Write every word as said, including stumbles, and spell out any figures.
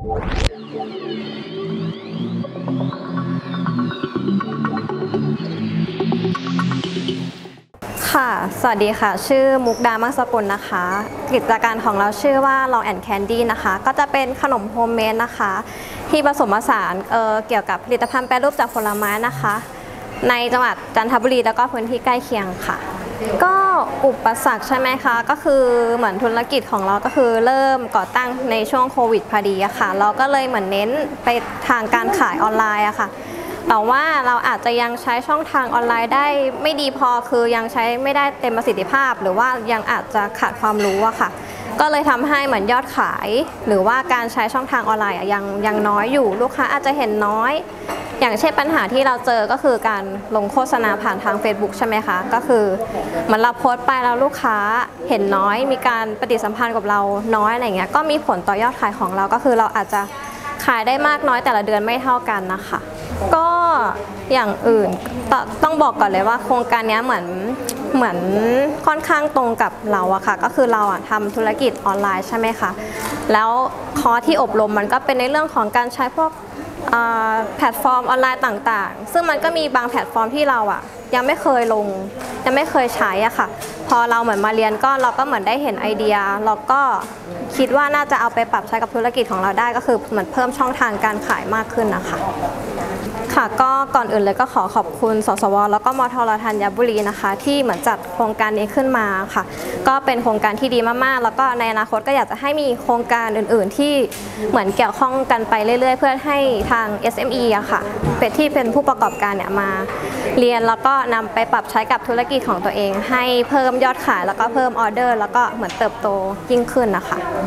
ค่ะสวัสดีค่ะชื่อมุกดามังสกุลนะคะกิจการของเราชื่อว่า Long and Candy นะคะก็จะเป็นขนมโฮมเมดนะคะที่ผสมผสาน เ, เกี่ยวกับผลิตภัณฑ์แปรรูปจากผลไม้นะคะในจังหวัดจันทบุรีแล้วก็พื้นที่ใกล้เคียงค่ะก็อุปสรรคใช่ไหมคะก็คือเหมือนธุรกิจของเราก็คือเริ่มก่อตั้งในช่วงโควิดพอดีอะค่ะเราก็เลยเหมือนเน้นไปทางการขายออนไลน์อะค่ะแต่ว่าเราอาจจะยังใช้ช่องทางออนไลน์ได้ไม่ดีพอคือยังใช้ไม่ได้เต็มประสิทธิภาพหรือว่ายังอาจจะขาดความรู้อะค่ะก็เลยทำให้เหมือนยอดขายหรือว่าการใช้ช่องทางออนไลน์ยังยังน้อยอยู่ลูกค้าอาจจะเห็นน้อยอย่างเช่นปัญหาที่เราเจอก็คือการลงโฆษณาผ่านทาง Facebook ใช่ไหมคะก็คือเหมือนเราโพสต์ไปแล้วลูกค้าเห็นน้อยมีการปฏิสัมพันธ์กับเราน้อยอะไรเงี้ยก็มีผลต่อยอดขายของเราก็คือเราอาจจะขายได้มากน้อยแต่ละเดือนไม่เท่ากันนะคะก็อย่างอื่นต้องบอกก่อนเลยว่าโครงการนี้เหมือนเหมือนค่อนข้างตรงกับเราอะค่ะก็คือเราอะทำธุรกิจออนไลน์ใช่ไหมคะแล้วคอร์สที่อบรมมันก็เป็นในเรื่องของการใช้พวกแพลตฟอร์มออนไลน์ต่างๆซึ่งมันก็มีบางแพลตฟอร์มที่เราอะยังไม่เคยลงยังไม่เคยใช้อะค่ะพอเราเหมือนมาเรียนก็เราก็เหมือนได้เห็นไอเดียเราก็คิดว่าน่าจะเอาไปปรับใช้กับธุรกิจของเราได้ก็คือเหมือนเพิ่มช่องทางการขายมากขึ้นนะคะค่ะก็ก่อนอื่นเลยก็ขอขอบคุณสสวแล้วก็มทรธัญบุรีนะคะที่เหมือนจัดโครงการนี้ขึ้นมาค่ะก็เป็นโครงการที่ดีมากๆแล้วก็ในอนาคตก็อยากจะให้มีโครงการอื่นๆที่เหมือนเกี่ยวข้องกันไปเรื่อยๆเพื่อให้ทาง เอส เอ็ม อี อะค่ะเป็นที่เป็นผู้ประกอบการเนี่ยมาเรียนแล้วก็นำไปปรับใช้กับธุรกิจของตัวเองให้เพิ่มยอดขายแล้วก็เพิ่มออเดอร์แล้วก็เหมือนเติบโตยิ่งขึ้นนะคะ